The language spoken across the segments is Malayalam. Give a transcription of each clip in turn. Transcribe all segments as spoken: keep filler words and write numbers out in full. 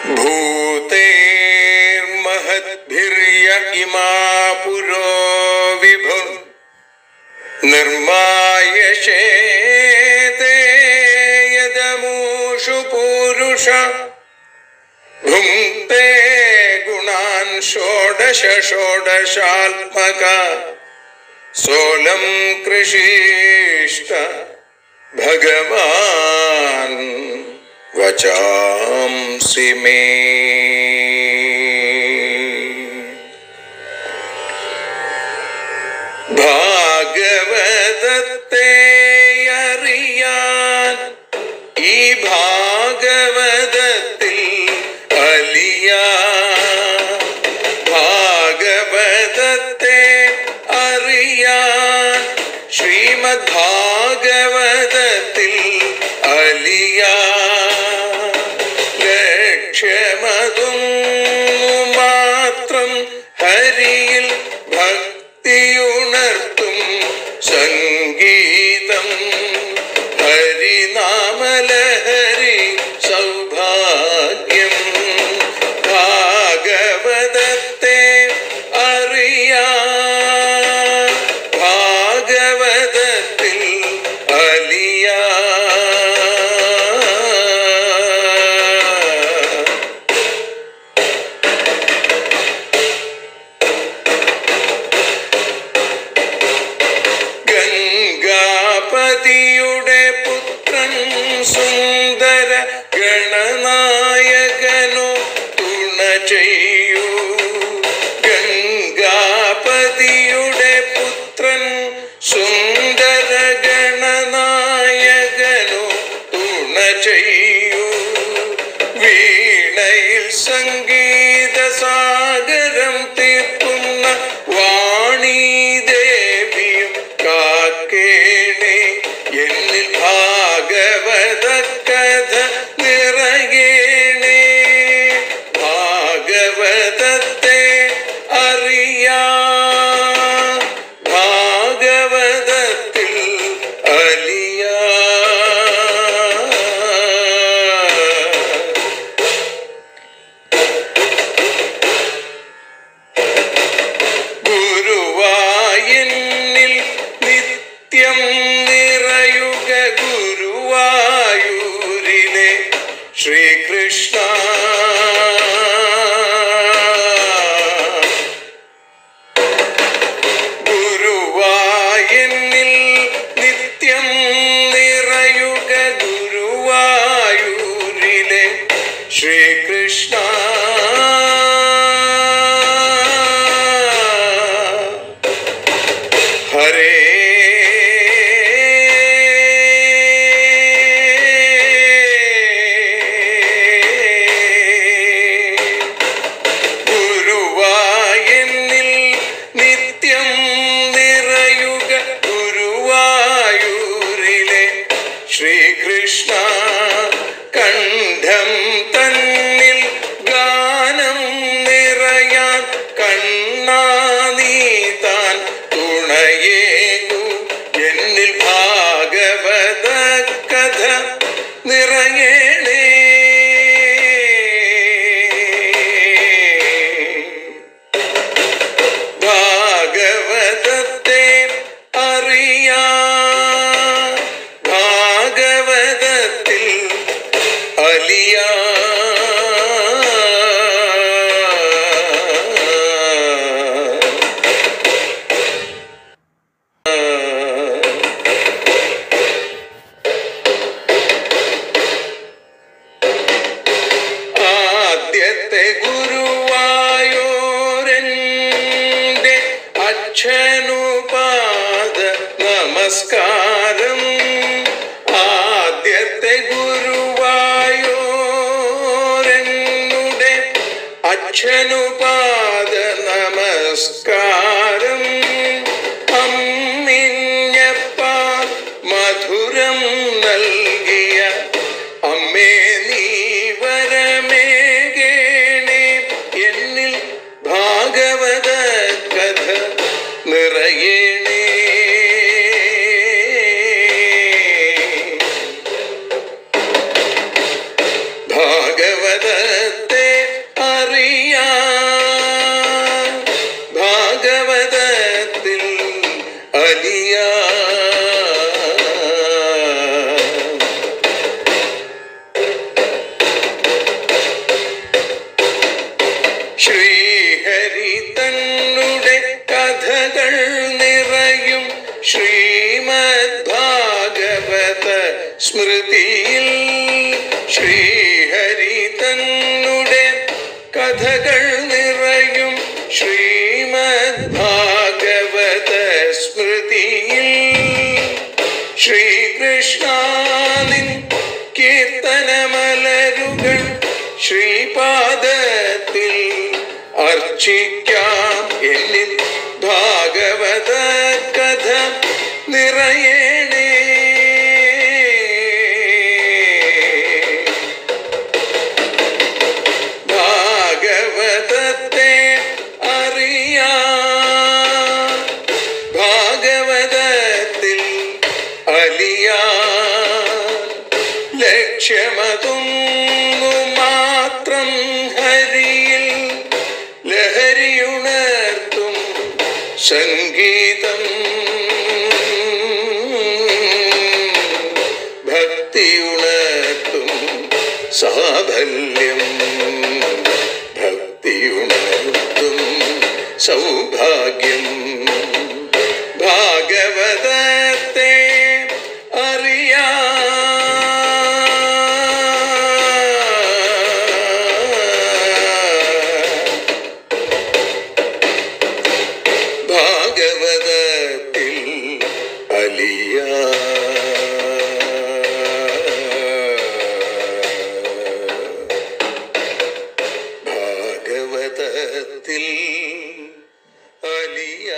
भूतेर्महद्भिर्य इमा पुरो विभुर् निर्मायशेते यदमूषु पूरुष भुङ्क्ते गुणान् षोडश षोडशात्मक सोऽलं कृषीष्ट भगवान् वचांसि मे। ഭാഗവതത്തെ അറിയാൻ ഈ ഭാഗവതത്തിൽ അലിയാൻ, ഭാഗവതത്തെ അറിയാൻ ശ്രീമദ് ഭാഗവതത്തിൽ അലിയാൻ. ലക്ഷ്യമതൊന്നു മാത്രം ഹരിയിൽ ഭക്തിയുണർത്തും സംഗീതം, ഹരിനാമലഹരി സൗഭാഗ്യം. ഭാഗവതത്തെ അറിയാൻ ഭാഗവതത്തിൽ അലിയാൻ. ഗംഗാപതിയുടെ പുത്രൻ സുന്ദര ഗണനായകനോ തുണ ചെയ്യൂ. ഗംഗാപതിയുടെ പുത്രൻ സുന്ദര ഗണനായകനോ തുണ ചെയ്യൂ. വീണയിൽ സംഗീത സാഗരം തീർക്കുന്ന വാണി ദേവിയും കാക്കേണേ. എന്നിൽ ഭാഗവത കഥ നിറയേണേ. ഭാഗവതത്തെ അറിയാൻ ഭാഗവതത്തിൽ അലിയാൻ. ഗുരുവായൂരിൽ നിത്യം നിറയുക ഗുരുവായൂരിലെ ശ്രീകൃഷ്ണ. ഗുരുവായൂരിൽ നിത്യം നിറയുക ഗുരുവായൂരിലെ ശ്രീകൃഷ്ണ. ഹരേ ഗുരുവായൂരിൽ നിത്യം നിറയുക ഗുരുവായൂരിലെ ശ്രീകൃഷ്ണ. കണ്ഠം തന്നിൽ ഗാനം നിറയാൻ കണ്ണാ നീ താൻ തുണയേകു. എന്നിൽ ഭാഗവത കഥ നിറയേണേ. ഭാഗവതത്തെ അറിയാൻ ഭാഗവതത്തിൽ അലിയാൻ. ആദ്യത്തെ ഗുരുവായൂരന്റെ അച്ഛനുപാദ നമസ്കാരം. ആദ്യത്തെ ഗുരുവായൂരനുടെ അച്ഛനുപാദ നമസ്കാരം. അമ്മിഞ്ഞപ്പ മധുരം നൽകിയ അമ്മേ നീ വരമേകേണേ. എന്നിൽ ഭാഗവത കഥ നിറയേണേ. ഭാഗവതത്തെ അലിയാ. ശ്രീഹരി തന്നുടെ കഥകൾ നിറയും ശ്രീമദ് ഭാഗവത സ്മൃതിയിൽ, ശ്രീഹരി തന്നുടെ കഥകൾ നിറയും ശ്രീമദ് ഭാഗവത സ്മൃതിയിൽ, ശ്രീകൃഷ്ണനിൻ കീർത്തനമലരുകൾ ശ്രീപാദത്തിൽ അർച്ചിക്കാം. എന്നിൽ ഭാഗവത കഥ നിറയണേ. ഭാഗവതത്തെ അറിയാം, ഭാഗവതത്തിൽ അലിയാൻ. ലക്ഷ്യമതൊന്നു മാത്രം ഹരിയിൽ ലഹരിയുണർത്തും സംഗീതം, ഭക്തിയുണർത്തും സാഫല്യം, ഭക്തിയുണർത്തും സൗഭാഗ്യം. ഭാഗവതത്തെ അറിയാം, ഭാഗവതത്തിൽ അലിയാ. ഭാഗവതത്തിൽ അലിയാ.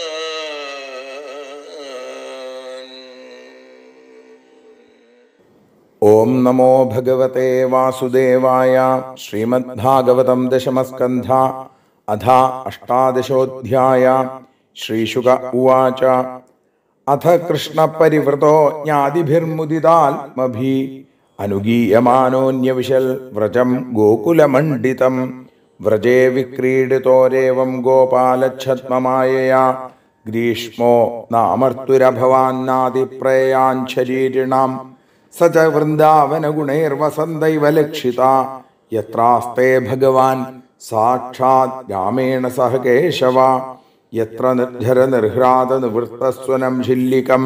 ഓം നമോ ഭഗവതേ വാസുദേവായ. ശ്രീമദ്ഭാഗവതം ദശമസ്കന്ധ അഥ അഷ്ടാദശോऽധ്യായ. ശ്രീശുക ഉവാച. അഥ കൃഷ്ണപരിവൃതോ ജ്ഞാതിഭിർമുദിതാത്മഭി അനുഗീയമാനോന്യവിശൽ വ്രജം ഗോകുലമണ്ഡിതം. വ്രജേ വിക്രീഡിതോരേവം ഗോപാലച്ഛദ്മമായയാ. ഗ്രീഷ്മോ നാമർത്തുരഭവാന്നാദിപ്രേയാഞ്ശരീരിണാം. സ ച വൃന്ദാവനഗുണൈർവസന്തൈവ ലക്ഷിതാ. യത്രാസ്തേ ഭഗവാൻ സാക്ഷാത് രാമേണ സഹ കേശവ. യത്ര നിർജ്ജര നിർഹ്രാത നിവൃത്തസ്വനം ഝില്ലികം.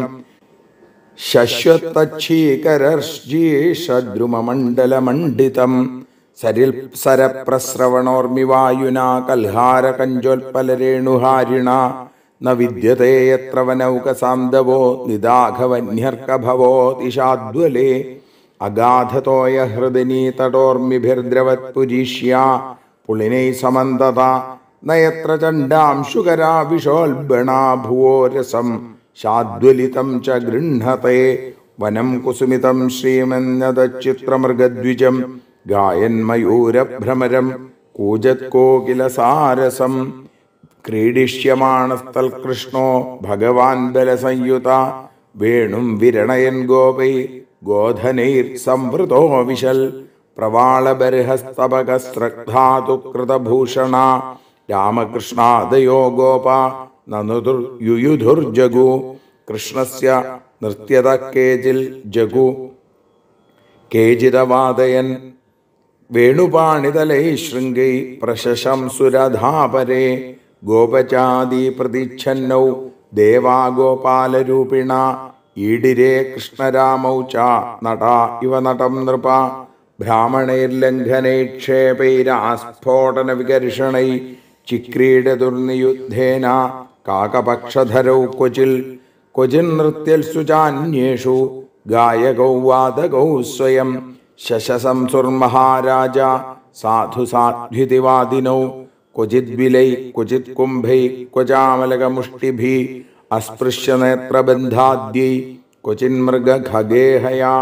ശശ്വത്തച്ഛീകരർഷീഷദ്രുമമണ്ഡലമണ്ഡിതം. സരിൽ സരപ്രസ്രവണോർമിവായുനാ കൽഹാരകഞ്ചോൽപലരേണുഹാരിണ. ന വിദ്യത്തെ യത്ര വനൗകസാന്തവോ നിദാഘവന്യർക്കഭവോതിശാദ്വലേ. അഗാധതോയ ഹൃദനീതടോർമിഭിർദ്രവത്പുരീഷ്യാ പുളിനൈ സമന്തത. നയത്ര ചണ്ഡാംശുകരാ വിഷോൽബണാ ഭുവോരസം ശാദ്വലിതം ച ഗൃഹ്ണത്തെ. വനം കുസുമിതം ശ്രീമന്നതച്ചിത്രമൃഗദ്വിജം ഗായന്മയൂരഭ്രമരം കൂജത്കോകിലസാരസം. ക്രീഡിഷ്യമാണസ്തൽകൃഷ്ണോ ഭഗവാൻ ബലസംയുത. വേണും വിരണയൻ ഗോപൈ ഗോധനൈർ സംവൃതോ വിശൽ. പ്രവാളബർഹസ്തപകസ്രഗ്ധാതു കൃതഭൂഷണ. രാമകൃഷ്ണാദയോ ഗോപ നനുയുയുധുർജഗു. കൃഷ്ണസ്യ നൃത്യത കേചിൽ ജഗു കേചിതവാദയൻ. വേണുപാണിതലൈ ശൃംഗൈ പ്രശശംസുരധാപരേ. ഗോപചാദി പ്രതിച്ഛന്നൗ ദേവാ ഗോപാലരൂപിണ. ഈഡിരേ കൃഷ്ണരാമൗ ച നടാ ഇവ നടം നൃപ. ഭ്രാമണൈർലംഘനൈക്ഷേപൈരാസ്ഫോടന വികർഷണൈ. ചിക്രീഡതുർനിയുദ്ധേന കാകപക്ഷധരൗ ക്വചിൽ. ക്വചിന്നൃത്യൽസു ചാന്യേഷു ഗായകൗ വാദകൗ സ്വയം. ശശസംസുർമഹാരാജ സാധു സാധ്വിതിവാദിനൗ. ക്വചിദ്വിലൈ ക്വചിത് കുംഭൈ ക്വചാമലകമുഷ്ടിഭി. അസ്പൃശ്യ നേത്രബന്ധാദ്യൈ ക്വചിന്മൃഗഖഗേഹയാ.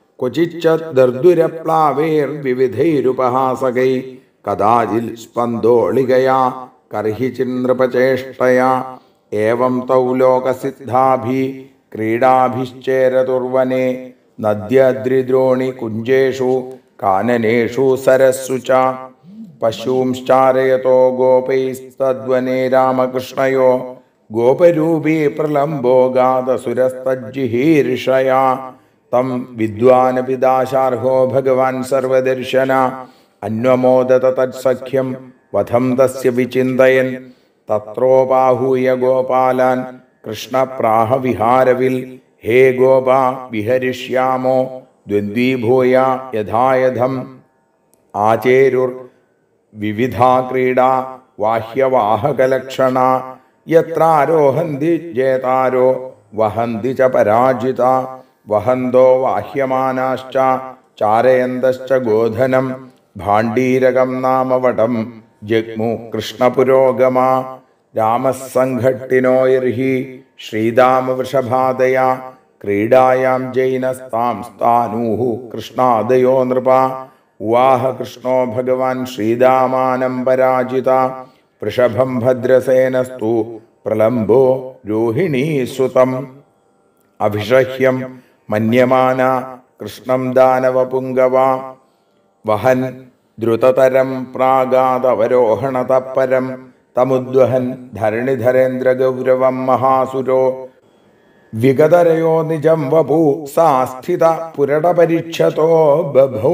ക്വചിച്ചദ്ദർദുരപ്ലാവൈർവിവിധൈരുപഹാസകൈ. കദാചിൽ സ്പന്ദോളികയാ കർഹിചിന്നൃപചേഷ്ടയാ. ഏവം തൗ ലോകസിദ്ധാഭി ക്രീഡാഭിശ്ചേരതുർവനെ. നദ്യദ്രിദ്രോണി കുഞ്ജേഷു കാനനേഷു സരസ്സു ച. പശൂംശ്ചാരയതോ ഗോപൈസ്തദ്വനെ രാമകൃഷ്ണയോ. ഗോപരൂപീ പ്രലംബോ ഗാതസുരസ്തജ്ജിഹീർഷയാ തം വിദ്വാനപി ദാശാർഹോ ഭഗവാൻ സർവദർശന അന്വമോദത തത്സഖ്യം വധം തസ്യ വിചിന്തയൻ തത്രോപാഹൂയ ഗോപാലാൻ കൃഷ്ണപ്രാഹ വിഹാരവിൽ ഹേ ഗോപ വിഹരിഷ്യാമോ ദ്വന്ദ്വീഭൂയ യഥായഥം ആചേരുർ വിവിധാ ക്രീഡാ വാഹ്യവാഹകലക്ഷണ യത്രാരോഹന്തി ജേതാരോ വഹന്തി ച പരാജിത വഹന്തോ വാഹ്യമാനാശ്ച ചാരയന്തശ്ച ഗോധനം ഭാണ്ഡീരകം നാമ വടം ജഗ്മു കൃഷ്ണപുരോഗമ രാമസംഘട്ടിനോയർഹി ശ്രീദാമവൃഷഭാദയ ക്രീഡായാം ജൈനസ്താം സ്ഥാനൂഹു കൃഷ്ണാദയോ നൃപ ഉവാഹ കൃഷ്ണോ ഭഗവാൻ ശ്രീദാമാനം പരാജിത വൃഷഭം ഭദ്രസേനസ്തു പ്രലംബോ രോഹിണീസുതം അഭിഷഹ്യം മന്യമാന കൃഷ്ണം ദാനവപുംഗവ വഹൻ ദ്രുതതരം പ്രാഗാദവരോഹണതപരം തമുദ്വഹൻ ധരണിധരേന്ദ്രഗൗരവം മഹാസുരോ വിഗതരയോ നിജം വപു സാസ്ഥിത പുരടപരിക്ഷതോ ബഭൗ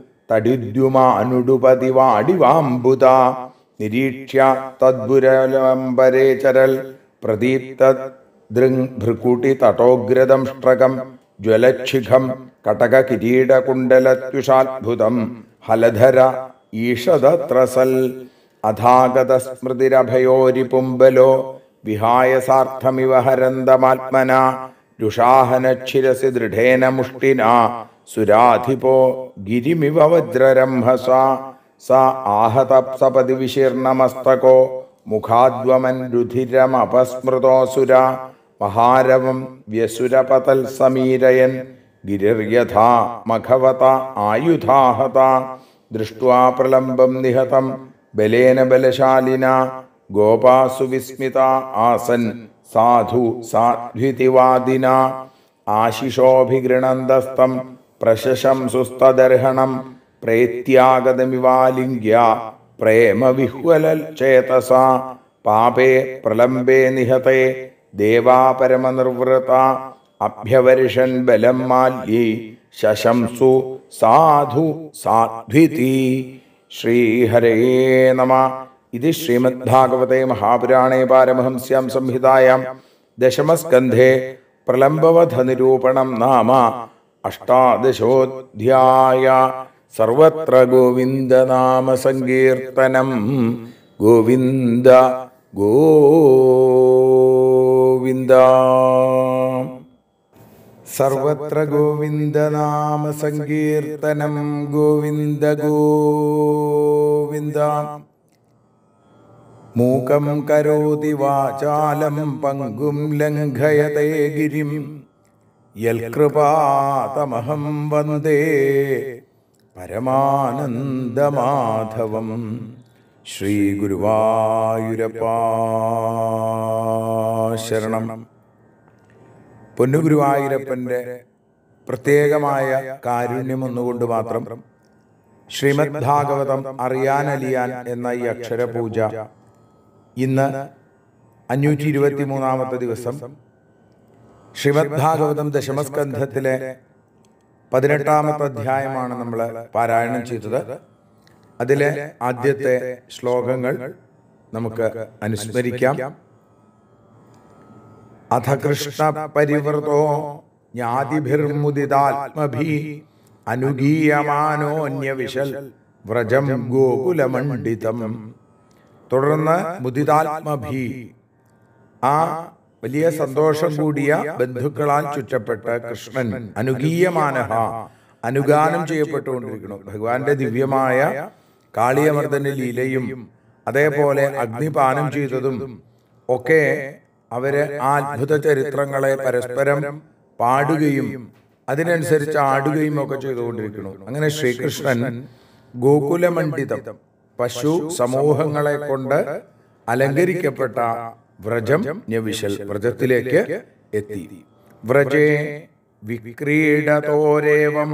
തടിദ്യുമാനുടുപതിവാടിവാംബുത നിരീക്ഷ്യ തദ്ബുരലംബരേ ചരൽ പ്രദീപ്ത ദൃംഭൃകുടി തടോഗ്രദംഷ്ട്രകം ജ്വലച്ഛിഖം കടക കിരീടകുണ്ടലത്യുഷാത്ഭുതം ഹലധര ഈഷദത്രസൽ അഥാഗത സ്മൃതിരഭയോരിപുംബലോ വിഹായ സാർത്ഥമിവ ഹരന്തമാത്മന രുഷാഹനച്ഛിരസി ദൃഢേന മുഷ്ടിന സുരാധിപോ ഗിരിമിവ വജ്രരംഭസ സ ആഹതപ്സപതി വിശീർണമസ്തകോ മുഖാദ്വമൻ രുധിരമപസ്മൃതോസുര മഹാരവം വ്യസുരപതൽ സമീരയൻ ഗിരിർയഥാ മഖവത ആയുധാഹത ദൃഷ്ട്വാ പ്രലംബം നിഹതം ബലേന ബലശാലിന ഗോപാസു വിസ്മിത ആസൻ സാധു സാധ്വിതിവാദിന ആശിഷോഭിഗൃണന്തസ്തം പ്രശശംസുസ്തദർഹണം പ്രേത്യാഗതമിവാലിംഗ്യ പ്രേമവിഹ്വലചേതസ പാപേ പ്രലംബേ നിഹതേ ദേവാ പരമനിർവൃത അഭ്യവർഷൻ ബലം മാല്യൈ ശശംസു സാധു സാധ്വിതി. ശ്രീഹരേ നമ. ഇത് ശ്രീമദ്ഭാഗവതേ മഹാപുരാണേ പാരമഹംസ്യാം സംഹിതായാം ദശമസ്കന്ധേ പ്രലംബവധനിരൂപണം നാമ അഷ്ടാദശോധ്യായ. സർവത്ര ഗോവിന്ദനാമ സങ്കീർത്തനം. ഗോവിന്ദ ഗോവിന്ദ. സർവത്ര ഗോവിന്ദനാമ സങ്കീർത്തനം. ഗോവിന്ദ ഗോവിന്ദ. മൂകം കരോതി വാചാലം പങ്കും ലംഘയതേ ഗിരിം യൽകൃപാതമഹം വന്ദേ പരമാനന്ദമാധവം. ശ്രീ ഗുരുവായൂരപ്പാ ശരണം. പൊന്നുഗുരുവായൂരപ്പൻ്റെ പ്രത്യേകമായ കാരുണ്യം ഒന്നുകൊണ്ട് മാത്രം ശ്രീമദ് ഭാഗവതം അറിയാനലിയാൻ എന്ന ഈ അക്ഷരപൂജ ഇന്ന് അഞ്ഞൂറ്റി ഇരുപത്തി മൂന്നാമത്തെ ദിവസം ശ്രീമദ് ഭാഗവതം ദശമസ്കന്ധത്തിലെ പതിനെട്ടാമത്തെ അധ്യായമാണ് നമ്മൾ പാരായണം ചെയ്തത്. അതിലെ ആദ്യത്തെ ശ്ലോകങ്ങൾ നമുക്ക് അനുസ്മരിക്കാം. അഥ കൃഷ്ണ പരിവൃതോ ജ്ഞാതിഭിർമുദിതാത്മഭി അനുഗീയമാനോന്യവിശൽ വ്രജം ഗോകുലമണ്ഡിതം. തുടർന്ന് മുദിതാത്മഭി, ആ വലിയ സന്തോഷം കൂടിയ ബന്ധുക്കളാൽ ചുറ്റപ്പെട്ട കൃഷ്ണൻ അനുഗീയമാനഹ, അനുഗാനം ചെയ്യപ്പെട്ടുകൊണ്ടിരിക്കുന്നു. ഭഗവാന്റെ ദിവ്യമായ കാളിയമർദ്ദന ലീലയും അതേപോലെ അഗ്നിപാനം ചെയ്തതും ഒക്കെ അവര് ആ അത്ഭുത ചരിത്രങ്ങളെ പരസ്പരം പാടുകയും അതിനനുസരിച്ച് ആടുകയും ഒക്കെ ചെയ്തുകൊണ്ടിരിക്കുന്നു. അങ്ങനെ ശ്രീകൃഷ്ണൻ ഗോകുലമണ്ഡിതം, പശു സമൂഹങ്ങളെ കൊണ്ട് അലങ്കരിക്കപ്പെട്ട വ്രജം ന്യവിശൽ, വ്രജത്തിലേക്ക് എത്തി. വ്രജേ വിക്രീഡതോരേവം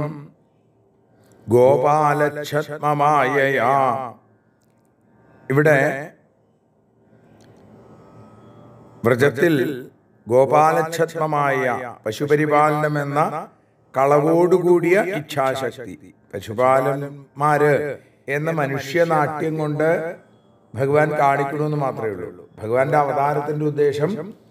ഗോപാലച്ഛത്മമായയാ. ഇവിടെ വ്രജത്തിൽ ഗോപാലച്ഛത്മമായ പശുപരിപാലനം എന്ന കളവോടുകൂടിയ ഇച്ഛാശക്തി. പശുപാലന്മാര് എന്ന മനുഷ്യനാട്യം കൊണ്ട് ഭഗവാൻ കാണിക്കണമെന്ന് മാത്രമേ ഉള്ളൂ. ഭഗവാന്റെ അവതാരത്തിന്റെ ഉദ്ദേശം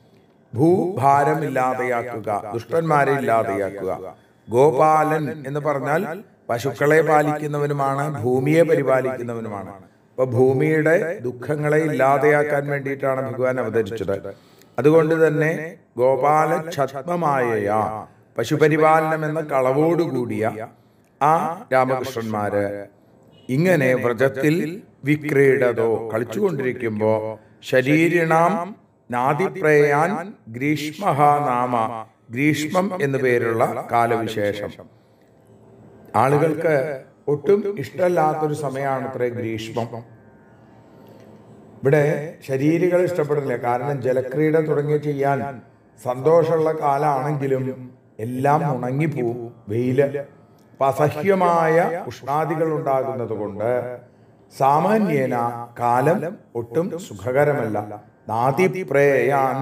ഭൂഭാരം ഇല്ലാതെയാക്കുക, ദുഷ്ടന്മാരെ ഇല്ലാതെയാക്കുക. ഗോപാലൻ എന്ന് പറഞ്ഞാൽ പശുക്കളെ പാലിക്കുന്നവനുമാണ്, ഭൂമിയെ പരിപാലിക്കുന്നവനുമാണ്. അപ്പൊ ഭൂമിയുടെ ദുഃഖങ്ങളെ ഇല്ലാതെയാക്കാൻ വേണ്ടിയിട്ടാണ് ഭഗവാൻ അവതരിച്ചത്. അതുകൊണ്ട് തന്നെ ഗോപാല ഛത്മമായ പശുപരിപാലനം എന്ന കളവോടുകൂടിയ ആ രാമകൃഷ്ണന്മാര് ഇങ്ങനെ വ്രജത്തിൽ വിക്രീഡതോ കളിച്ചുകൊണ്ടിരിക്കുമ്പോ ശരീരിണാം നാദിപ്രയാൻ ഗ്രീഷ്മഹ നാമ, ഗ്രീഷ്മം എന്നു പേരുള്ള കാലവിശേഷം. ആളുകൾക്ക് ഒട്ടും ഇഷ്ടമല്ലാത്തൊരു സമയമാണ് അത്രേ ഗ്രീഷ്മം. ഇവിടെ ശരീരികൾ ഇഷ്ടപ്പെടില്ല. കാരണം ജലക്രീഡ തുടങ്ങി ചെയ്യാൻ സന്തോഷമുള്ള കാലാണെങ്കിലും എല്ലാം ഉണങ്ങിപ്പോവും. വെയില് അസഹ്യമായ ഉഷ്ണാദികൾ ഉണ്ടാകുന്നത് കൊണ്ട് സാമാന്യേന കാലം ഒട്ടും സുഖകരമല്ല. നാദിപ്രേയാൻ,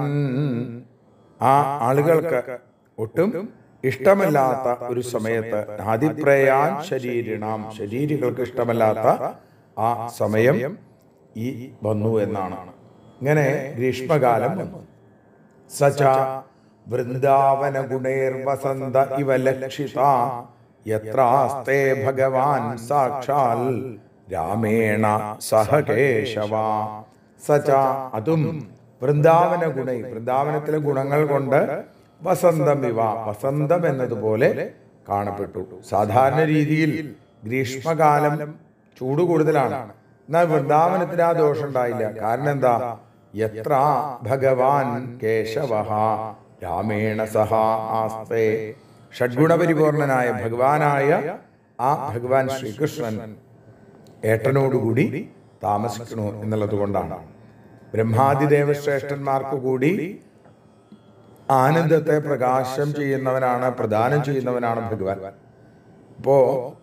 ആ ആളുകൾക്ക് ഒട്ടും ഇഷ്ടമല്ലാത്ത ഒരു സമയത്ത്, നാദിപ്രേയാൻ ശരീരിണാം, ശരീരികൾക്ക് ഇഷ്ടമല്ലാത്ത ആ സമയം ഈ വന്നു എന്നാണ്. ഇങ്ങനെ ഗ്രീഷ്മകാലം വന്നു. സച വൃന്ദാവന ഗുണേർ വസന്ത ഇവ ലക്ഷിത യത്രാസ്തേ ഭഗവാൻ സാക്ഷാൽ രാമേണ സഹ കേശവ. സച അതും വൃന്ദാവന ഗുണൈ, വൃന്ദാവനത്തിലെ ഗുണങ്ങൾ കൊണ്ട് വസന്തം ഇവ, വസന്തം എന്നതുപോലെ കാണപ്പെട്ടു. സാധാരണ രീതിയിൽ ഗ്രീഷ്മകാലം ചൂട് കൂടുതലാണ്. എന്നാൽ വൃന്ദാവനത്തിന് ആ ദോഷം ഉണ്ടായില്ല. കാരണം എന്താ? യത്ര ഭഗവാൻ കേശവ രാമേണ സഹ ആസ്തേ, ഷഡ്ഗുണപരിപൂർണനായ ഭഗവാനായ ആ ഭഗവാൻ ശ്രീകൃഷ്ണൻ ഏട്ടനോടുകൂടി താമസിക്കണു എന്നുള്ളത് കൊണ്ടാണ്. ബ്രഹ്മാദിദേവശ്രേഷ്ഠന്മാർക്ക് കൂടി ആനന്ദത്തെ പ്രകാശം ചെയ്യുന്നവനാണ്, പ്രദാനം ചെയ്യുന്നവനാണ് ഭഗവാൻ. ഇപ്പോ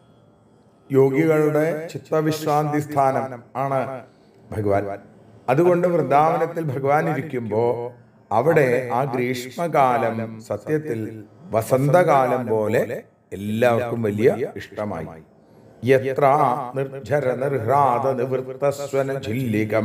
യോഗികളുടെ ചിത്തവിശ്രാന്തി സ്ഥാനം ആണ് ഭഗവാൻ. അതുകൊണ്ട് വൃന്ദാവനത്തിൽ ഭഗവാൻ ഇരിക്കുമ്പോ അവിടെ ആ ഗ്രീഷ്മകാലം സത്യത്തിൽ വസന്തകാലം പോലെ എല്ലാവർക്കും വലിയ ഇഷ്ടമായി. യത്ര നിർജ്ജര നിർഹ്രാദ നിവൃത്തസ്വന ജില്ലികം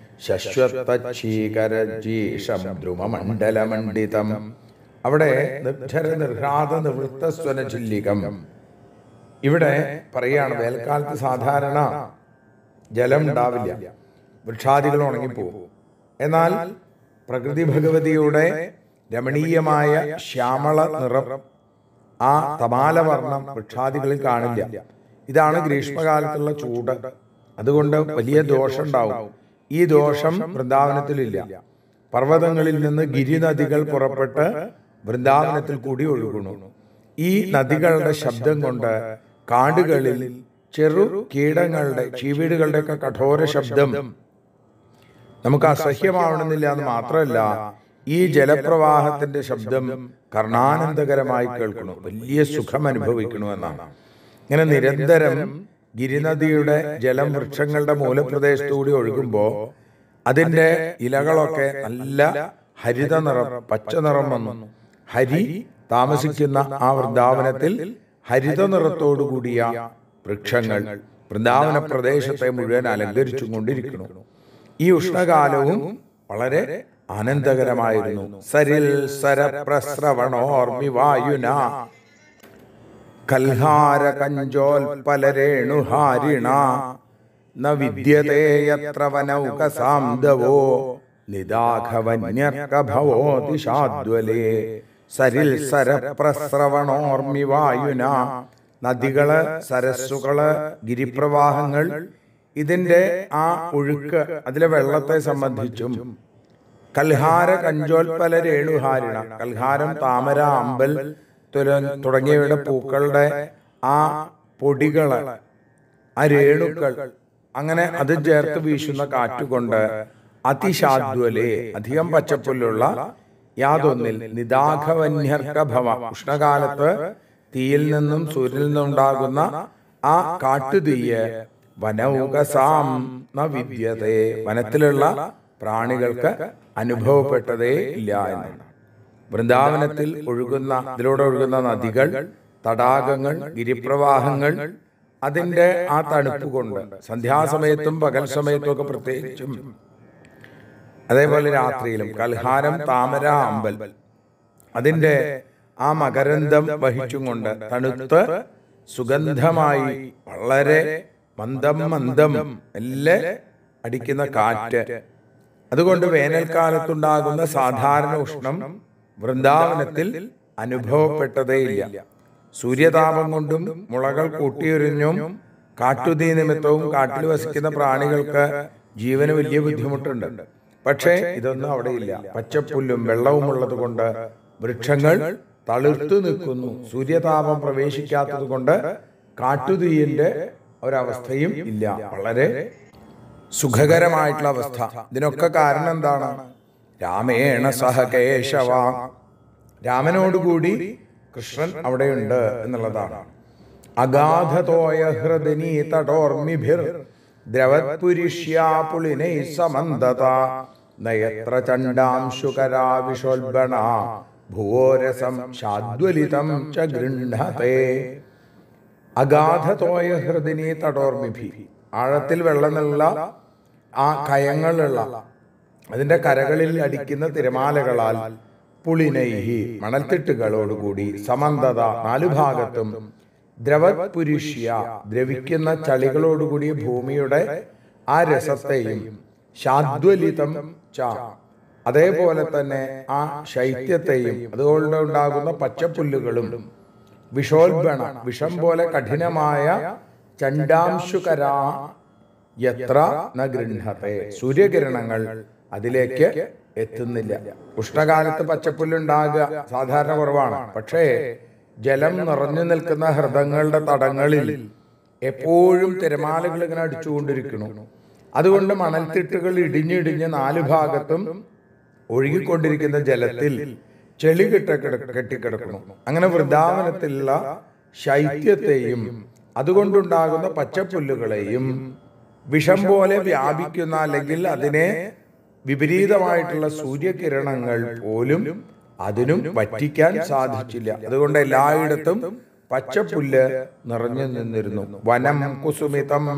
ശശ്വതീകരജീഷം ദ്രുമമണ്ഡലമണ്ഡിതം. അവിടെ നിർജ്ജര നിർഹ്രാദ നിവൃത്തസ്വന ജില്ലികം. ഇവിടെ പറയാണ്, വേൽക്കാലത്ത് സാധാരണ ജലം ഉണ്ടാവില്ല, വൃക്ഷാദികൾ ഉണങ്ങിപ്പോകും. എന്നാൽ പ്രകൃതി ഭഗവതിയുടെ രമണീയമായ ശ്യാമള നിറം, ആ തമാലവർണ്ണം വൃക്ഷാദികളിൽ കാണില്ല. ഇതാണ് ഗ്രീഷ്മകാലത്തുള്ള ചൂട്. അതുകൊണ്ട് വലിയ ദോഷം ഉണ്ടാവും. ഈ ദോഷം വൃന്ദാവനത്തിലില്ല. പർവ്വതങ്ങളിൽ നിന്ന് ഗിരിനദികൾ പുറപ്പെട്ട് വൃന്ദാവനത്തിൽ കൂടി ഒഴുകുന്നു. ഈ നദികളുടെ ശബ്ദം കൊണ്ട് കാടുകളിൽ ചെറു കീടങ്ങളുടെ, ചീവീടുകളുടെ ഒക്കെ കഠോര ശബ്ദം നമുക്ക് അസഹ്യമാവണമെന്നില്ല. എന്ന് മാത്രമല്ല, ഈ ജലപ്രവാഹത്തിന്റെ ശബ്ദം കർണാനന്ദകരമായി കേൾക്കണു, വലിയ സുഖം അനുഭവിക്കണു എന്നാണ്. ഇങ്ങനെ നിരന്തരം ഗിരിനദിയുടെ ജലം വൃക്ഷങ്ങളുടെ മൂലപ്രദേശത്തുകൂടി ഒഴുകുമ്പോ അതിന്റെ ഇലകളൊക്കെ നല്ല ഹരിത നിറം, പച്ച നിറം വന്നു. ഹരി താമസിക്കുന്ന ആ വൃന്ദാവനത്തിൽ ഹരിത നിറത്തോടു കൂടിയ വൃക്ഷങ്ങൾ വൃന്ദാവന പ്രദേശത്തെ മുഴുവൻ അലങ്കരിച്ചു കൊണ്ടിരിക്കുന്നു. ഈ ഉഷ്ണകാലവും വളരെ ആനന്ദകരമായിരുന്നു. സരിൽ സരപ്രസ്രവണോർമി വായുന കൽഹാര കഞ്ചോൽപലരേണുഹാരിണ ന വിദ്യതേ യത്ര വനൗകസാംദവോ നിദാഘവന്യർക്കഭവോതിശാദ്വലേ. സരിൽ സരപ്രസ്രവണോർമി വായുന, നദികള്, സരസ്സുകള്, ഗിരിപ്രവാഹങ്ങൾ, ഇതിന്റെ ആ ഒഴുക്ക്, അതിലെ വെള്ളത്തെ സംബന്ധിച്ചും കൽഹാര കഞ്ചോൽപല രേണുഹാരിണ, കൽഹാരം, താമര, അമ്പൽ തുടങ്ങിയവയുടെ പൂക്കളുടെ ആ പൊടികള്, ആ രേണുക്കൾ, അങ്ങനെ അത് ചേർത്ത് വീശുന്ന കാറ്റുകൊണ്ട് അതിശാദ്വലേ, അധികം പച്ചപ്പുല്ലുള്ള യാതൊന്നിൽ നിദാഘവന്യർക്കഭവ, ഉഷ്ണകാലത്ത് തീയിൽ നിന്നും സൂര്യനിൽ നിന്നുണ്ടാകുന്ന ആ കാട്ടുതീയ് വനൗകസാം ന വിദ്യതേ, വനത്തിലുള്ള പ്രാണികൾക്ക് അനുഭവപ്പെട്ടതേ ഇല്ല എന്നാണ്. വൃന്ദാവനത്തിൽ ഒഴുകുന്ന ഇതിലൂടെ ഒഴുകുന്ന നദികൾ, തടാകങ്ങൾ, ഗിരിപ്രവാഹങ്ങൾ, അതിൻ്റെ ആ തണുപ്പ് കൊണ്ട് സന്ധ്യാസമയത്തും പകൽ സമയത്തും ഒക്കെ പ്രത്യേകിച്ചും, അതേപോലെ രാത്രിയിലും കൽഹാരം, താമര, അമ്പൽ, അതിൻ്റെ ആ മകരന്തം വഹിച്ചും കൊണ്ട് തണുത്ത് സുഗന്ധമായി വളരെ മന്ദം മന്ദം എല്ലാം അടിക്കുന്ന കാറ്റ്, അതുകൊണ്ട് വേനൽക്കാലത്തുണ്ടാകുന്ന സാധാരണ ഉഷ്ണം വൃന്ദാവനത്തിൽ അനുഭവപ്പെട്ടതേയില്ല. സൂര്യതാപം കൊണ്ടും മുളകൾ കൂട്ടിയൊരിഞ്ഞും കാട്ടുതീ നിമിത്തവും കാട്ടിൽ വസിക്കുന്ന പ്രാണികൾക്ക് ജീവന് വലിയ ബുദ്ധിമുട്ടുണ്ട്. പക്ഷേ ഇതൊന്നും അവിടെയില്ല. പച്ചപ്പുല്ലും വെള്ളവും ഉള്ളത് കൊണ്ട് വൃക്ഷങ്ങൾ തളിർത്തു നിൽക്കുന്നു. സൂര്യതാപം പ്രവേശിക്കാത്തത് കൊണ്ട് കാട്ടുതീയിന്റെ ഒരവസ്ഥയും ഇല്ല. വളരെ സുഖകരമായിട്ടുള്ള അവസ്ഥ. ഇതിനൊക്കെ കാരണം എന്താണ്? രാമേണ സഹ കേശവ, രാമനോടുകൂടി കൃഷ്ണൻ അവിടെയുണ്ട് എന്നുള്ളതാണ്. അഗാധതോയ ഹൃദനീ തടോർമിഭിർ ദ്രവത്പുരിഷ്യാ പുളിനൈ സമന്തത നയത്ര ചണ്ഡാംശുകരാ വിഷോൽബണ ഭുവോരസം ശാദ്വലിതം ച ഗൃഹത്തെ. അഗാധതോയ ഹൃദനീ തടോർമിഭി, ആഴത്തിൽ വെള്ളമുള്ള ആ കയങ്ങളുള്ള അതിന്റെ കരകളിൽ അടിക്കുന്ന തിരമാലകളാൽ, പുളിനൈഹി മണൽത്തിട്ടുകളോടുകൂടി, സമന്തത നാലുഭാഗത്തും, ദ്രവപുരുഷ്യ ദ്രവിക്കുന്ന ചളികളോടുകൂടിയ ഭൂമിയുടെ ആ രസത്തെയും, ശാദ്വലിതം ച അതേപോലെ തന്നെ ആ ശൈത്യത്തെയും, അതുകൊണ്ട് ഉണ്ടാകുന്ന പച്ചപ്പുല്ലുകളും, വിഷോൽബണ വിഷം പോലെ കഠിനമായ ചണ്ഡാംശുകരാ യത്ര ന ഗൃഹത്തെ, സൂര്യകിരണങ്ങൾ അതിലേക്ക് എത്തുന്നില്ല. ഉഷ്ണകാലത്ത് പച്ചപ്പുല്ലുണ്ടാകുക സാധാരണ കുറവാണ്. പക്ഷേ ജലം നിറഞ്ഞു നിൽക്കുന്ന ഹൃദങ്ങളുടെ തടങ്ങളിൽ എപ്പോഴും തിരമാലകൾ ഇങ്ങനെ അടിച്ചുകൊണ്ടിരിക്കുന്നു. അതുകൊണ്ട് മണൽത്തിട്ടുകൾ ഇടിഞ്ഞിടിഞ്ഞ് നാലു ഭാഗത്തും ഒഴുകിക്കൊണ്ടിരിക്കുന്ന ജലത്തിൽ ചെളി കെട്ട കെട്ടിക്കിടക്കുന്നു. അങ്ങനെ വൃന്ദാവനത്തിലുള്ള ശൈത്യത്തെയും അതുകൊണ്ടുണ്ടാകുന്ന പച്ചപ്പുല്ലുകളെയും വിഷം പോലെ വ്യാപിക്കുന്ന, അല്ലെങ്കിൽ അതിനെ വിപരീതമായിട്ടുള്ള സൂര്യകിരണങ്ങൾ പോലും അതിനും പറ്റിക്കാൻ സാധിച്ചില്ല. അതുകൊണ്ട് എല്ലായിടത്തും പച്ചപ്പുല്ല് നിറഞ്ഞു നിന്നിരുന്നു. വനം കുസുമിതം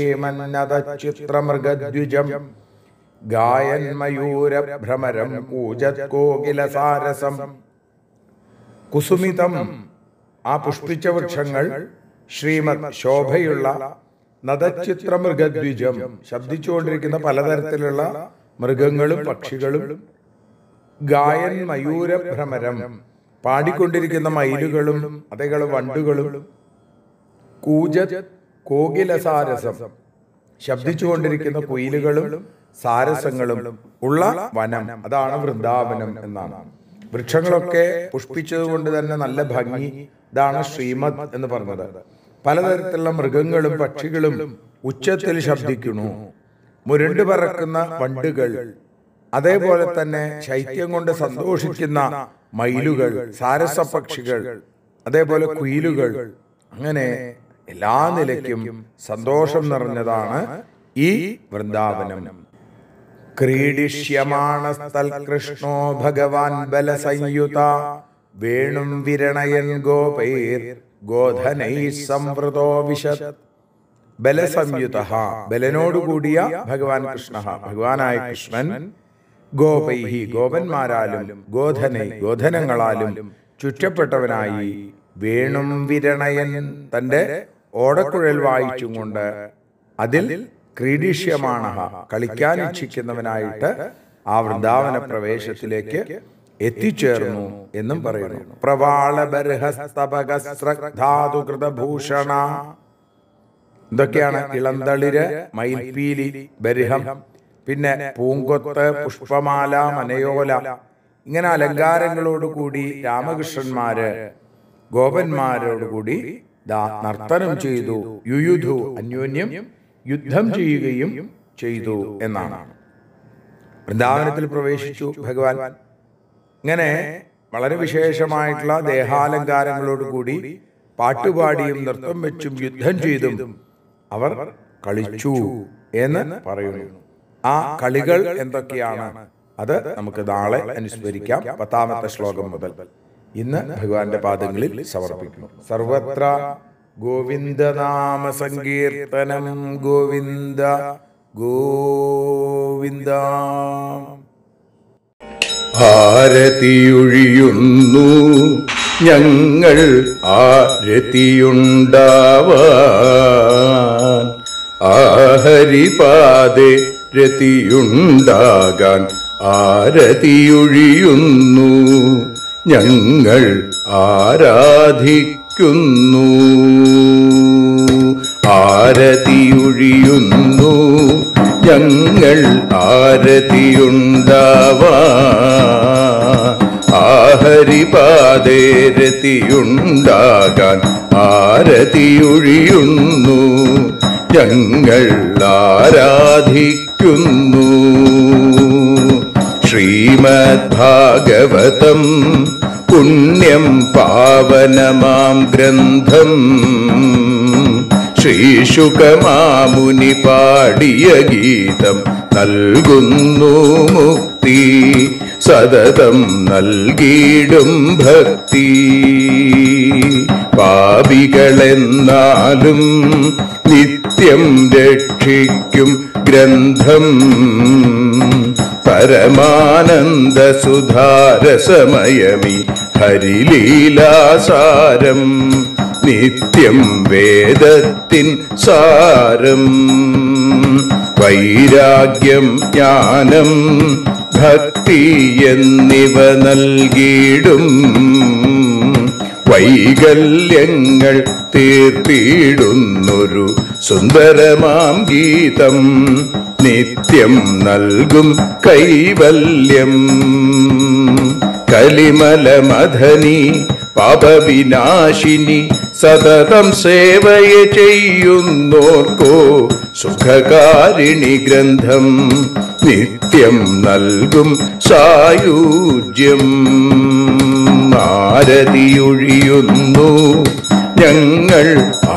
ശ്രീമന്നതചിത്രമൃഗദ്വിജം ഗായൻ മയൂര ഭ്രമരം ഊജത് കോകിലസാരസം. കുസുമിതം ആ പുഷ്പിച്ച വൃക്ഷങ്ങൾ, ശ്രീമത് ശോഭയുള്ള, നദചിത്ര മൃഗദ്വിജം ശബ്ദിച്ചുകൊണ്ടിരിക്കുന്ന പലതരത്തിലുള്ള മൃഗങ്ങളും പക്ഷികളും, ഗായൻ മയൂര ഭ്രമരം പാടിക്കൊണ്ടിരിക്കുന്ന മയിലുകളും അതേപോലെ വണ്ടുകളും, കൂജത് കോകിലസാരസം ശബ്ദിച്ചുകൊണ്ടിരിക്കുന്ന കുയിലുകളും സാരസങ്ങളും ഉള്ള വനം, അതാണ് വൃന്ദാവനം എന്നാണ്. വൃക്ഷങ്ങളൊക്കെ പുഷ്പിച്ചതുകൊണ്ട് തന്നെ നല്ല ഭംഗി, ഇതാണ് ശ്രീമദ് എന്ന് പറഞ്ഞത്. പലതരത്തിലുള്ള മൃഗങ്ങളും പക്ഷികളും ഉച്ചത്തിൽ ശബ്ദിക്കുന്നു. മുരണ്ടു പറക്കുന്ന വണ്ടുകൾ, അതേപോലെ തന്നെ ശൈത്യം കൊണ്ട് സന്തോഷിക്കുന്ന മയിലുകൾ, സാരസ പക്ഷികൾ, അതേപോലെ കുയിലുകൾ, അങ്ങനെ എല്ലാ നിലയ്ക്കും സന്തോഷം നിറഞ്ഞതാണ് ഈ വൃന്ദാവനം. ക്രീഡിഷ്യമാണസ്തൽ കൃഷ്ണോ ഭഗവാൻ ബലസംയുത വേണും വിരണയൻ ഗോപൈർ ഗോധനൈ സംവൃതോ വിശത്. ബലസംയുത, ബലനോടുകൂടിയ ഭഗവാൻ കൃഷ്ണ, ഭഗവാനായ കൃഷ്ണൻ, ഗോപൈഹി ഗോപന്മാരാലും, ഗോധനൈ ഗോധനങ്ങളാലും ചുറ്റപ്പെട്ടവനായി, വേണും വിരണയൻ തന്റെ ഓടക്കുഴൽ വായിച്ചും കൊണ്ട് അതിൽ ക്രീഡിഷ്യമാണ കളിക്കാൻ ഇച്ഛിക്കുന്നവനായിട്ട് ആ വൃന്ദാവന പ്രവേശത്തിലേക്ക് എത്തിച്ചേർന്നു എന്നും പറയുന്നു. പ്രവാള ബർഹസ്തപകസ്രധാതുകൃതഭൂഷണ, ഇതൊക്കെയാണ് ഇളന്തളിര്, മയിൽപീലി, ബർഹം, പിന്നെ പൂങ്കൊത്ത്, പുഷ്പമാല, മനയോല, ഇങ്ങനെ അലങ്കാരങ്ങളോടുകൂടി രാമകൃഷ്ണന്മാര് ഗോപന്മാരോടുകൂടി ദാ നർത്തനം ചെയ്തു. യുയുധു അന്യോന്യം യുദ്ധം ചെയ്യുകയും ചെയ്തു എന്നാണ്. വൃന്ദാവനത്തിൽ പ്രവേശിച്ചു ഭഗവാൻ. ഇങ്ങനെ വളരെ വിശേഷമായിട്ടുള്ള ദേഹാലങ്കാരങ്ങളോടുകൂടി പാട്ടുപാടിയും നൃത്തം വെച്ചും യുദ്ധം ചെയ്തും അവർ കളിച്ചു എന്ന് പറയുന്നു. ആ കളികൾ എന്തൊക്കെയാണ് അത് നമുക്ക് നാളെ അനുസ്മരിക്കാം. പത്താമത്തെ ശ്ലോകം മുതൽ ഇന്ന് ഭഗവാന്റെ പാദങ്ങളിൽ സമർപ്പിക്കുന്നു. സർവത്ര ഗോവിന്ദനാമ സങ്കീർത്തനം ഗോവിന്ദ ഗോവിന്ദ. ആരതിയൊഴിയുന്നു ഞങ്ങൾ ആരതിയുണ്ടാവാൻ, ആഹരിപാദേ രതിയുണ്ടാകാൻ ആരതിയൊഴിയുന്നു ഞങ്ങൾ ആരാധിക്കുന്നു. ആരതിയൊഴിയുന്നു ഞങ്ങൾ ആരതിയുണ്ടാവാൻ, ആഹരിപാദേ രതിയുണ്ടാകാൻ ആരതിയൊഴിയുന്നു ഞങ്ങൾ ആരാധിക്കുന്നു. ശ്രീമദ് ഭാഗവതം പുണ്യം പാവനമാം ഗ്രന്ഥം, ശ്രീശുകമാമുനി പാടിയ ഗീതം നൽകുന്നു മുക്തി, സതതം നൽകിയിടും ഭക്തി. പാപികളെന്നാലും നിത്യം രക്ഷിക്കും ഗ്രന്ഥം, പരമാനന്ദ സുധാരസമയമി ഹരിലീലാസാരം, നിത്യം വേദത്തിൻ സാരം. വൈരാഗ്യം ജ്ഞാനം ഭക്തി എന്നിവ നൽകിയിടും, വൈകല്യങ്ങൾ തീർത്തിടുന്നൊരു സുന്ദരമാം ഗീതം, നിത്യം നൽകും കൈവല്യം. കലിമലമഥനി പാപവിനാശിനി സതതം സേവയെ ചെയ്യുന്നോർക്കോ സുഖകാരിണി ഗ്രന്ഥം, നിത്യം നൽകും സായുജ്യം. ആരതിയൊഴിയുന്നു ഞങ്ങൾ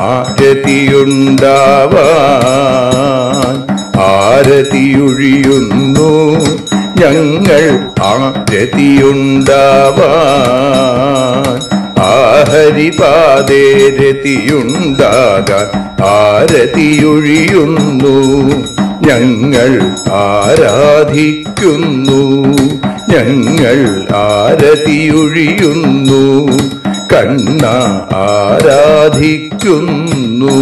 ആരതിയുണ്ടാവാൻ, ആരതിയൊഴിയുന്നു ഞങ്ങൾ ആരതിയുണ്ടാവാൻ, ആഹരിപാദേ രതിയുണ്ടാകാൻ ആരതിയൊഴിയുന്നു ഞങ്ങൾ ആരാധിക്കുന്നു. ഞങ്ങൾ ആരതിയൊഴിയുന്നു കണ്ണ ആരാധിക്കുന്നു.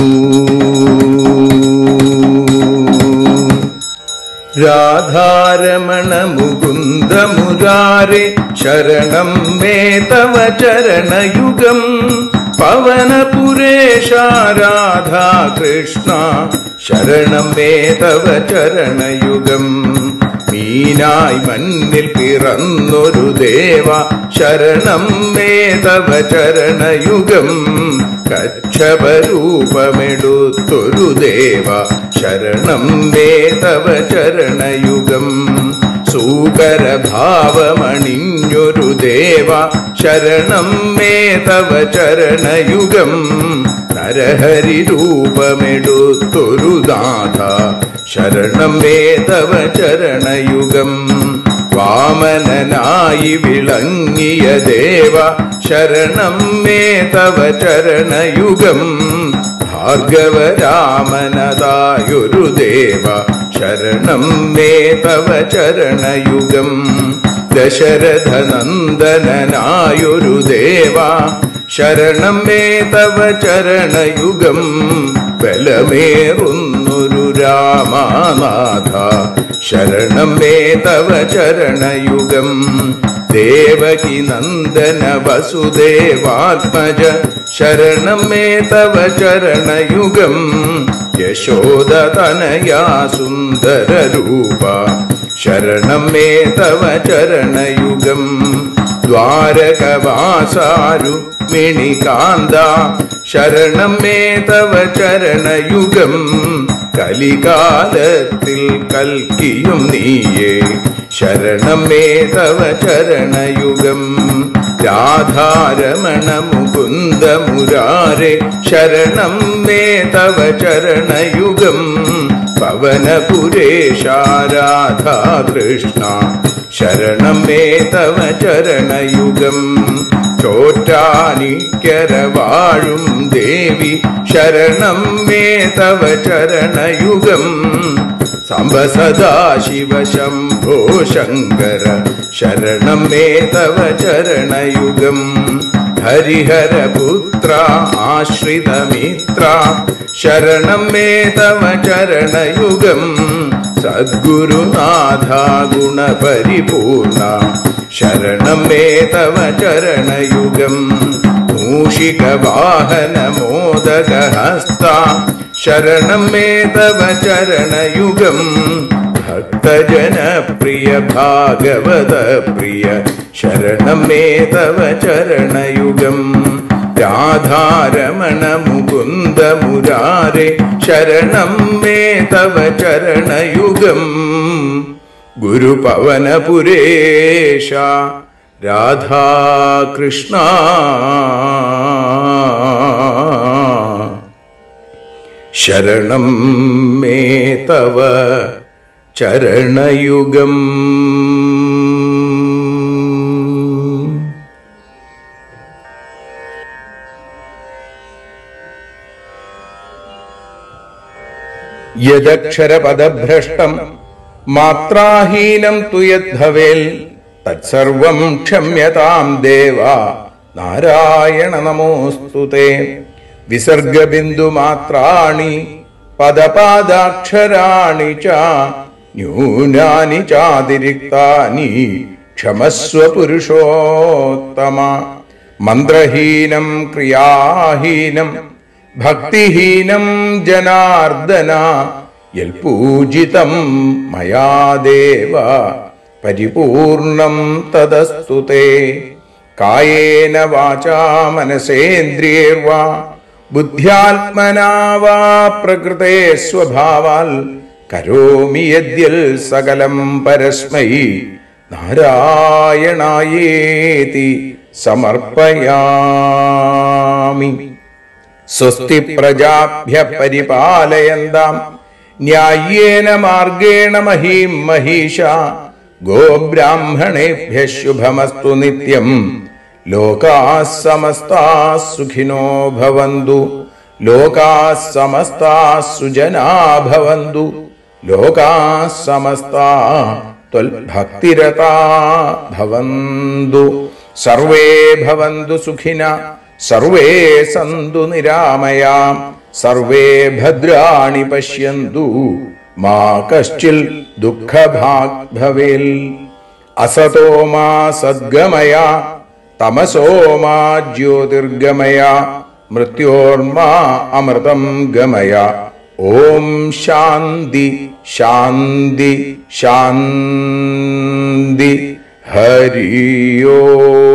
രാധാരമണ മുകുന്ദ മുരാരേ ശരണം മേ തവ ചരണയുഗം, പവനപുരേശ രാധാ കൃഷ്ണ ശരണം മേ തവ ചരണയുഗം. മീനായി മണ്ണിൽ പിറന്നൊരു ദേവ ശരണം മേ തവ ചരണയുഗം, കച്ഛപരൂപമെടുത്തൊരു ദേവ ശരണം മേ തവ ചരണയുഗം. സൂകരഭാവമണിഞ്ഞൊരു ദേവ ശരണം മേ തവ ചരണയുഗം, നരഹരി രൂപമെടുത്തൊരു നാഥ ശരണം മേ തവ ചരണയുഗം. വാമനനായി വിളങ്ങിയ ദേവ ശരണം മേ തവ ചരണയുഗം, ഭാർഗവരാമനതായൊരു ദേവ ശരണം മേ തവ ചരണയുഗം. ദശരഥനന്ദനായൊരു ദേവ ശരണം മേ തവ ചരണയുഗം, ബലമേറുന്നൊരു രാമനാഥ ശരണം മേ തവ ചരണയുഗം. ദേവകി നന്ദന വസുദേവാത്മജ ശരണം മേ തവ ചരണയുഗം, യശോദതനയാ സുന്ദര രൂപ ശരണം മേ തവ ചരണയുഗം. ദ്വാരകവാസാരുക്മിണികാന്ത ശരണം മേ തവ ചരണയുഗം, കലികാലത്തിൽ കൽക്കിയും നീയേ ശരണം മേ തവ ചരണയുഗം. രാധാരമണ മുകുന്ദ മുരാരേ ശരണം മേ തവ ചരണയുഗം, പവ പവനപുരേശ രാധാകൃഷ്ണ ശരണം മേ തവ ചരണയുഗം. ചോറ്റാനിക്കര വാഴും ദേവി ശരണം മേ തവ ചരണയുഗം. സാംബ സദാശിവ ശംഭോ ശങ്കര ശരണം മേ തവ ചരണയുഗം. ഹരിഹരപുത്ര ആശ്രിതമിത്ര ശരണം മേ തവ ചരണയുഗം. സദ്ഗുരുനാഥ ഗുണപരിപൂർണ ശരണം മേ തവ ചരണയുഗം. മൂഷിക വാഹന മോദകഹസ്ത ശരണം മേ തവ ചരണയുഗം. ഭക്തജനപ്രിയ ഭാഗവത പ്രിയ ശരണം മേ തവ ചരണയുഗം. രാധാരമണ മുകുന്ദ മുരാരെ ശരണം മേ തവ ചരണയുഗം. ഗുരുപവനപുരേശ രാധാകൃഷ്ണ ശരണം മേ തവ ചരണയുഗം. യദക്ഷരപദഭ്രഷ്ടം മാത്രാഹീനം തു യദ്ഭവേൽ തത്സർവം ക്ഷമ്യതാം ദേവ നാരായണ നമോസ്തുതേ. വിസർഗബിന്ദുമാത്രാണി പദപാദാക്ഷരാണി ച ന്യൂനാനി ചാതിരിക്താനി ക്ഷമസ്വ പുരുഷോത്തമ. മന്ത്രഹീനം ക്രിയാഹീനം ഭക്തിഹീനം ജനാർദ്ദന യൽപൂജിതം മയാ ദേവ പരിപൂർണം തദസ്തു തേ. കായേന വാചാ മനസേന്ദ്രിയേർവാ ബുദ്ധ്യാത്മനാ വാ പ്രകൃതേ സ്വഭാവാൽ കരോമി യദ്യൽ സകലം പരസ്മൈ നാരായണായേതി സമർപ്പയാമി. സ്വസ്തി പ്രജാഭ്യഃ പരിപാലയന്താം ന്യായേന മാർഗേണ മഹീം മഹീഷാ. ഗോബ്രാഹ്മണേഭ്യഃ ശുഭമസ്തു നിത്യം. ലോകാഃ സമസ്താഃ സുഖിനോ ഭവന്തു. ലോകാഃ സമസ്താഃ സുജനാ ഭവന്തു. ലോകാഃ സമസ്താഃ ത്വൽഭക്തിരതാ ഭവന്തു. സർവേ ഭവന്തു സുഖിനഃ സർവേ സന്തു നിരാമയാം. സർവേ ഭദ്രാണി പശ്യന്തു മാ കശ്ചിൽ ദുഃഖഭാഗ് ഭവേൽ. അസതോ മാ സദ്ഗമയ തമസോ മാ ജ്യോതിർഗമയ മൃത്യോർമാ അമൃതം ഗമയ. ഓം ശാന്തി ശാന്തി ശാന്തി. ഹരി ഓം.